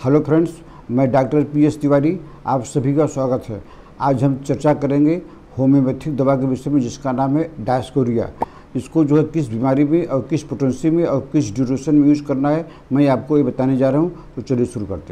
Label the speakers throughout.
Speaker 1: Hello friends, मैं doctor P.S Tiwari, आप सभी का स्वागत है। आज हम चर्चा करेंगे होम्योपैथिक दवा के विषय में, जिसका नाम है डायस्कोरिया। इसको जो है किस बीमारी में और किस पोटेंसी में और किस ड्यूरेशन में यूज़ करना है, मैं आपको ये बताने जा रहा हूँ। तो चलिए शुरू करते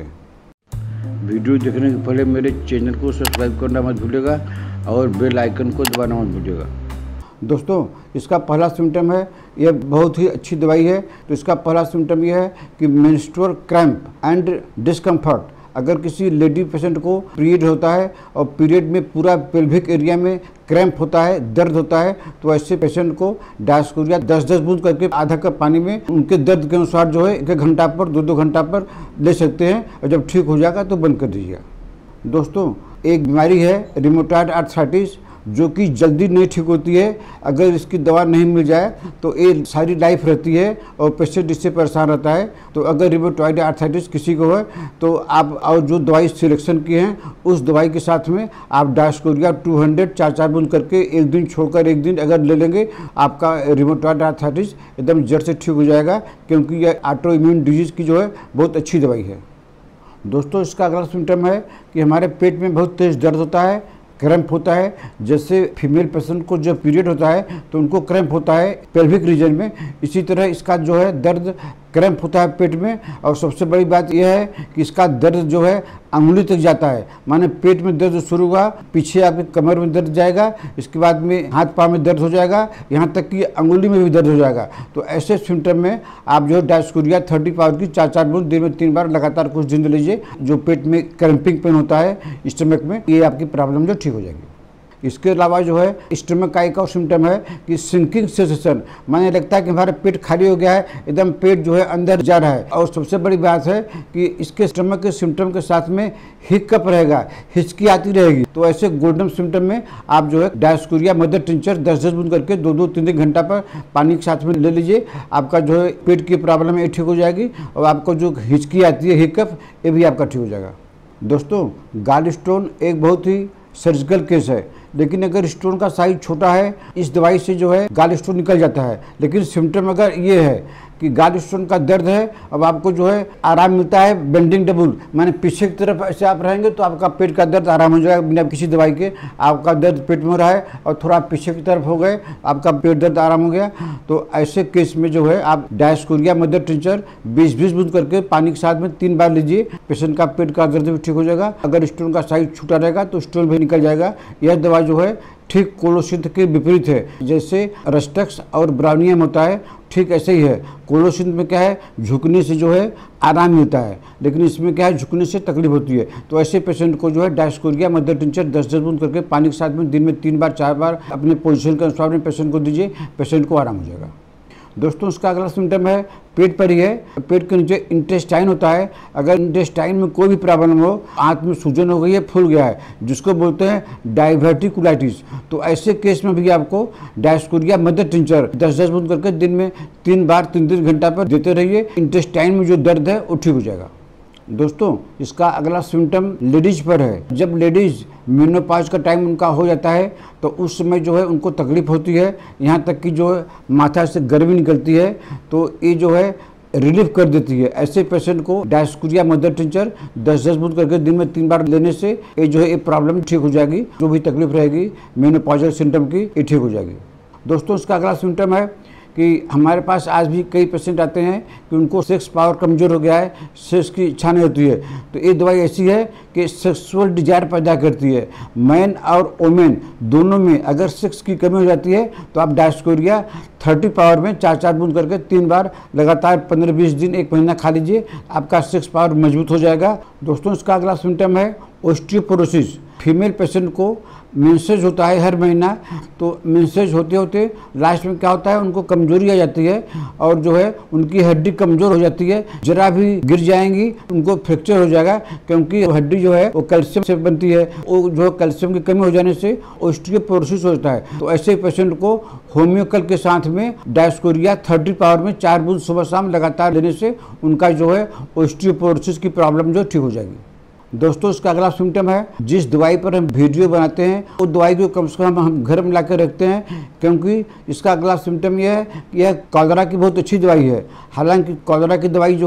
Speaker 1: हैं। वीडियो देखने के पहले मेरे चैनल को सब्सक्राइब करना मत भूलिएगा और बेल आइकन को दबाना मत भूलिएगा। दोस्तों, इसका पहला सिम्टम है, यह बहुत ही अच्छी दवाई है। तो इसका पहला सिम्टम यह है कि मेंस्ट्रुअल क्रैम्प एंड डिस्कम्फर्ट। अगर किसी लेडी पेशेंट को पीरियड होता है और पीरियड में पूरा पेल्विक एरिया में क्रैम्प होता है, दर्द होता है, तो ऐसे पेशेंट को डायस्कोरिया 10-10 बूंद करके आधा कप पानी में उनके दर्द के अनुसार जो है 1-1 घंटा पर 2-2 घंटा पर ले सकते हैं, और जब ठीक हो जाएगा तो बंद कर दीजिएगा। दोस्तों, एक बीमारी है रिमोटॉइड आर्थराइटिस, जो कि जल्दी नहीं ठीक होती है। अगर इसकी दवा नहीं मिल जाए तो ये सारी लाइफ रहती है और पेशेंट इससे परेशान रहता है। तो अगर रिमोटॉइड आर्थराइटिस किसी को है तो आप और जो दवाई सिलेक्शन की हैं उस दवाई के साथ में आप डायस्कोरिया 200 4-4 बूंद करके एक दिन छोड़कर एक दिन अगर ले लेंगे, आपका रिमोटॉइड आर्थराइटिस एकदम जड़ से ठीक हो जाएगा, क्योंकि यह ऑटो इम्यून डिजीज़ की जो है बहुत अच्छी दवाई है। दोस्तों, इसका अगला सिम्टम है कि हमारे पेट में बहुत तेज़ दर्द होता है, क्रैम्प होता है। जैसे फीमेल पेशेंट को जब पीरियड होता है तो उनको क्रैम्प होता है पेल्विक रीजन में, इसी तरह इसका जो है दर्द क्रैम्प होता है पेट में। और सबसे बड़ी बात यह है कि इसका दर्द जो है अंगुली तक जाता है। माने पेट में दर्द शुरू हुआ, पीछे आपके कमर में दर्द जाएगा, इसके बाद में हाथ पाँव में दर्द हो जाएगा, यहाँ तक कि अंगुली में भी दर्द हो जाएगा। तो ऐसे सिम्टम में आप जो है डायस्कोरिया 30 पावर की 4-4 बूंद दिन में 3 बार लगातार कुछ दिन लीजिए। जो पेट में क्रैम्पिंग पेन होता है स्टमक में, ये आपकी प्रॉब्लम जो ठीक हो जाएगी। इसके अलावा जो है स्टमक का एक और सिम्टम है कि सिंकिंग सेंसेशन, माने लगता है कि हमारा पेट खाली हो गया है, एकदम पेट जो है अंदर जा रहा है। और सबसे बड़ी बात है कि इसके स्टमक के सिम्टम के साथ में हिक्कप रहेगा, हिचकी आती रहेगी। तो ऐसे गोल्डन सिम्टम में आप जो है डायस्कोरिया मदर टिंचर 10-10 बूंद करके 2-2 3-3 घंटा पर पानी के साथ में ले लीजिए। आपका जो है पेट की प्रॉब्लम है ठीक हो जाएगी, और आपको जो हिचकी आती है हिक्कप, ये भी आपका ठीक हो जाएगा। दोस्तों, गॉल स्टोन एक बहुत ही सर्जिकल केस है, लेकिन अगर स्टोन का साइज छोटा है, इस दवाई से जो है गॉल स्टोन निकल जाता है। लेकिन सिम्टम अगर ये है कि गॉल स्टोन का दर्द है, अब आपको जो है आराम मिलता है बेंडिंग डबल, माने पीछे की तरफ ऐसे आप रहेंगे तो आपका पेट का दर्द आराम हो जाएगा बिना किसी दवाई के। आपका दर्द पेट में हो रहा है और थोड़ा पीछे की तरफ हो गए, आपका पेट दर्द आराम हो गया। तो ऐसे केस में जो है आप डायस्कोरिया मदर टिंचर 20-20 बूंद करके पानी के साथ में 3 बार लीजिए। पेशेंट का पेट का दर्द भी ठीक हो जाएगा। अगर स्टोन का साइज छोटा रहेगा तो स्टोन भी निकल जाएगा। यह दवा जो है ठीक कोलोसिंथ के विपरीत है। जैसे रस्टक्स और ब्राउनियम होता है, ठीक ऐसे ही है। कोलोसिंथ में क्या है, झुकने से जो है आराम मिलता है, लेकिन इसमें क्या है, झुकने से तकलीफ होती है। तो ऐसे पेशेंट को जो है डायस्कोरिया मदर टिंचर 10-10 बूंद करके पानी के साथ में दिन में 3 बार 4 बार अपने पोजीशन के अनुसार पेशेंट को दीजिए, पेशेंट को आराम हो जाएगा। दोस्तों, इसका अगला सिम्टम है पेट पर ही है। पेट के नीचे इंटेस्टाइन होता है। अगर इंटेस्टाइन में कोई भी प्रॉब्लम हो, आंत में सूजन हो गई है, फूल गया है, जिसको बोलते हैं डाइवर्टिकुलाइटिस, तो ऐसे केस में भी आपको डायस्कोरिया मदर टिंचर 10-10 बूंद करके दिन में 3 बार 3-3 घंटा पर देते रहिए। इंटेस्टाइन में जो दर्द है वो ठीक हो जाएगा। दोस्तों, इसका अगला सिम्टम लेडीज पर है। जब लेडीज मेनोपॉज का टाइम उनका हो जाता है तो उस समय जो है उनको तकलीफ होती है, यहाँ तक कि जो है माथा से गर्मी निकलती है, तो ये जो है रिलीफ कर देती है। ऐसे पेशेंट को डायस्कोरिया मदर टिंचर 10-10 बूंद करके दिन में 3 बार लेने से ये जो है ये प्रॉब्लम ठीक हो जाएगी। जो भी तकलीफ रहेगी मेनोपॉजल सिम्टम की, ये ठीक हो जाएगी। दोस्तों, इसका अगला सिम्टम है कि हमारे पास आज भी कई पेशेंट आते हैं कि उनको सेक्स पावर कमज़ोर हो गया है, सेक्स की इच्छा नहीं होती है। तो ये दवाई ऐसी है कि सेक्सुअल डिजायर पैदा करती है। मैन और वोमेन दोनों में अगर सेक्स की कमी हो जाती है तो आप डायस्कोरिया 30 पावर में 4-4 बूंद करके 3 बार लगातार 15-20 दिन 1 महीना खा लीजिए, आपका सेक्स पावर मजबूत हो जाएगा। दोस्तों, इसका अगला सिम्टम है ऑस्टियोपोरोसिस। फीमेल पेशेंट को मेंसेज होता है हर महीना, तो मेंसेज होते होते लास्ट में क्या होता है, उनको कमजोरी आ जाती है और जो है उनकी हड्डी कमज़ोर हो जाती है। जरा भी गिर जाएंगी उनको फ्रैक्चर हो जाएगा, क्योंकि हड्डी जो है वो कैल्शियम से बनती है। वो जो कैल्शियम की कमी हो जाने से ऑस्टियोपोरोसिस होता है। तो ऐसे पेशेंट को होम्योकल के साथ में डायस्कोरिया 30 पावर में 4 बूंद सुबह शाम लगातार लेने से उनका जो है ऑस्टियोपोरोसिस की प्रॉब्लम जो ठीक हो जाएगी। दोस्तों, इसका अगला सिम्टम है, जिस दवाई पर हम वीडियो बनाते हैं वो दवाई को कम से कम हम घर में ला कर रखते हैं, क्योंकि इसका अगला सिम्टम यह है कि यह कॉलरा की बहुत अच्छी दवाई है। हालांकि कॉलरा की दवाई जो है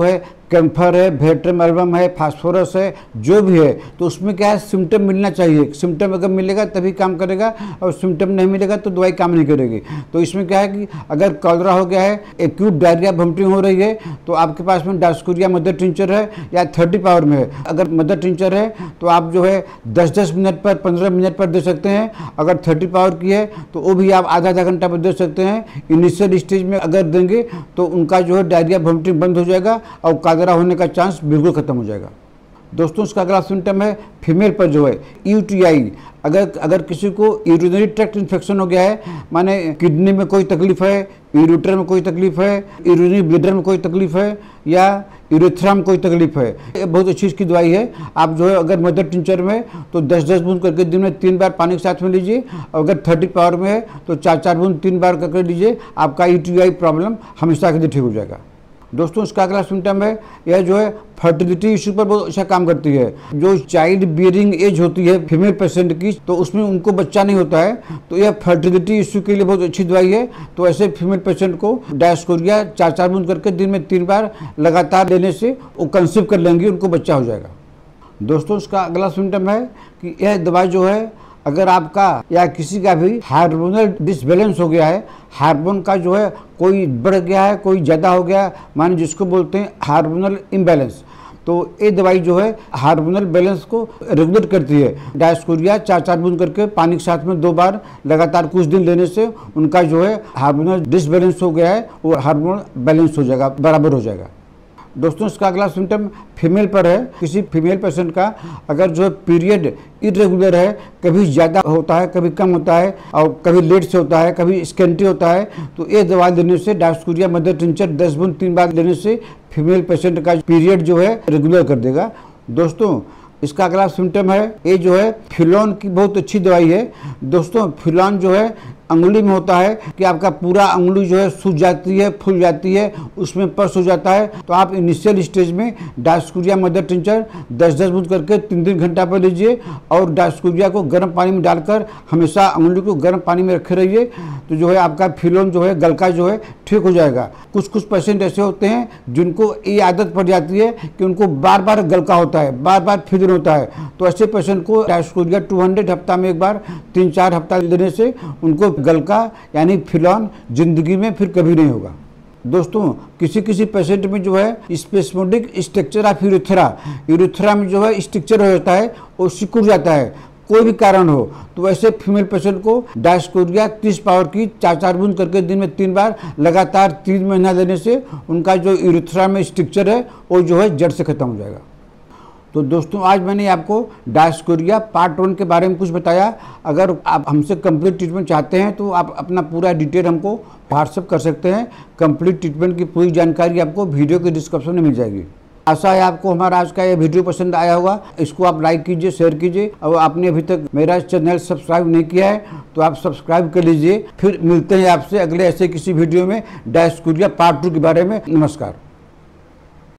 Speaker 1: कैम्फर है, भेट्रम एल्बम है, फास्फोरस है, जो भी है, तो उसमें क्या है, सिम्टम मिलना चाहिए। सिम्टम अगर मिलेगा तभी काम करेगा, और सिम्टम नहीं मिलेगा तो दवाई काम नहीं करेगी। तो इसमें क्या है कि अगर कॉलरा हो गया है, एक्यूट डायरिया वॉमिटिंग हो रही है, तो आपके पास में डायस्कोरिया मदर टिंचर है या 30 पावर में है। अगर मदर टिंचर है तो आप जो है 10-10 मिनट पर, 15 मिनट पर दे सकते हैं। अगर 30 पावर की है तो वो भी आप आधा घंटा पर दे सकते हैं। इनिशियल स्टेज में अगर देंगे तो उनका जो है डायरिया वॉमिटिंग बंद हो जाएगा और कॉलरा होने का चांस बिल्कुल खत्म हो जाएगा। दोस्तों, इसका अगला सिम्टम है फीमेल पर जो है यूटीआई। अगर किसी को यूरिनरी ट्रैक्ट इन्फेक्शन हो गया है, माने किडनी में कोई तकलीफ है, यूरेटर में कोई तकलीफ है, यूरिनरी ब्लैडर में कोई तकलीफ है, या यूरेथ्रा में कोई तकलीफ है, ये बहुत अच्छी इसकी दवाई है। आप जो है अगर मदर टिंचर में तो 10-10 बूंद करके दिन में 3 बार पानी के साथ में लीजिए, और अगर 30 पावर में है तो 4-4 बूंद 3 बार करके लीजिए। आपका यूटीआई प्रॉब्लम हमेशा के लिए ठीक हो जाएगा। दोस्तों, इसका अगला सिम्टम है, यह जो है फर्टिलिटी इशू पर बहुत अच्छा काम करती है। जो चाइल्ड बियरिंग एज होती है फीमेल पेशेंट की, तो उसमें उनको बच्चा नहीं होता है, तो यह फर्टिलिटी इशू के लिए बहुत अच्छी दवाई है। तो ऐसे फीमेल पेशेंट को डायस्कोरिया 4-4 बूंद करके दिन में 3 बार लगातार लेने से वो कंसीव कर लेंगी, उनको बच्चा हो जाएगा। दोस्तों, इसका अगला सिम्टम है कि यह दवाई जो है, अगर आपका या किसी का भी हार्मोनल डिसबैलेंस हो गया है, हार्मोन का जो है कोई बढ़ गया है, कोई ज़्यादा हो गया, माने जिसको बोलते हैं हार्मोनल इम्बैलेंस, तो ये दवाई जो है हार्मोनल बैलेंस को रेगुलेट करती है। डायस्कोरिया 4-4 बूंद करके पानी के साथ में 2 बार लगातार कुछ दिन लेने से उनका जो है हार्मोनल डिसबैलेंस हो गया है वो हार्मोन बैलेंस हो जाएगा, बराबर हो जाएगा। दोस्तों, इसका अगला सिम्टम फीमेल पर है। किसी फीमेल पेशेंट का अगर जो पीरियड इरेगुलर है, कभी ज़्यादा होता है, कभी कम होता है, और कभी लेट से होता है, कभी स्केंटी होता है, तो ये दवा लेने से डायस्कोरिया मदर टिंचर 10 बूंद 3 बार लेने से फीमेल पेशेंट का पीरियड जो है रेगुलर कर देगा। दोस्तों, इसका अगला सिम्टम है, ये जो है फिलॉन की बहुत अच्छी दवाई है। दोस्तों, फिलॉन जो है अंगुली में होता है कि आपका पूरा अंगुली जो है सूज जाती है, फूल जाती है, उसमें पस हो जाता है, तो आप इनिशियल स्टेज में डायस्कोरिया मदर टिंचर 10-10 बूंद करके 3-3 घंटा पर लीजिए, और डायस्कोरिया को गर्म पानी में डालकर हमेशा अंगुली को गर्म पानी में रखे रहिए, तो जो है आपका फिलॉन जो है गलका जो है ठीक हो जाएगा। कुछ पेशेंट ऐसे होते हैं जिनको ये आदत पड़ जाती है कि उनको बार बार गलका होता है, बार बार फिजर होता है, तो ऐसे पेशेंट को डायस्कोरिया 200 हफ्ता में एक बार 3-4 हफ्ता लेने से उनको गलका यानी फिलॉन जिंदगी में फिर कभी नहीं होगा। दोस्तों, किसी पेशेंट में जो है स्पेस्मोडिक स्ट्रक्चर ऑफ यूरेथ्रा में जो है स्ट्रक्चर हो जाता है, वो सिकुड़ जाता है, कोई भी कारण हो, तो वैसे फीमेल पेशेंट को डायस्कोरिया 30 पावर की 4-4 बूंद करके दिन में 3 बार लगातार 3 महीना लेने से उनका जो यूरेथ्रा में स्ट्रक्चर है वो जो है जड़ से खत्म हो जाएगा। तो दोस्तों, आज मैंने आपको डायस्कोरिया पार्ट 1 के बारे में कुछ बताया। अगर आप हमसे कंप्लीट ट्रीटमेंट चाहते हैं तो आप अपना पूरा डिटेल हमको व्हाट्सएप कर सकते हैं। कंप्लीट ट्रीटमेंट की पूरी जानकारी आपको वीडियो के डिस्क्रिप्शन में मिल जाएगी। आशा है आपको हमारा आज का ये वीडियो पसंद आया होगा। इसको आप लाइक कीजिए, शेयर कीजिए, और आपने अभी तक मेरा चैनल सब्सक्राइब नहीं किया है तो आप सब्सक्राइब कर लीजिए। फिर मिलते हैं आपसे अगले ऐसे किसी वीडियो में डायस्कोरिया पार्ट 2 के बारे में। नमस्कार।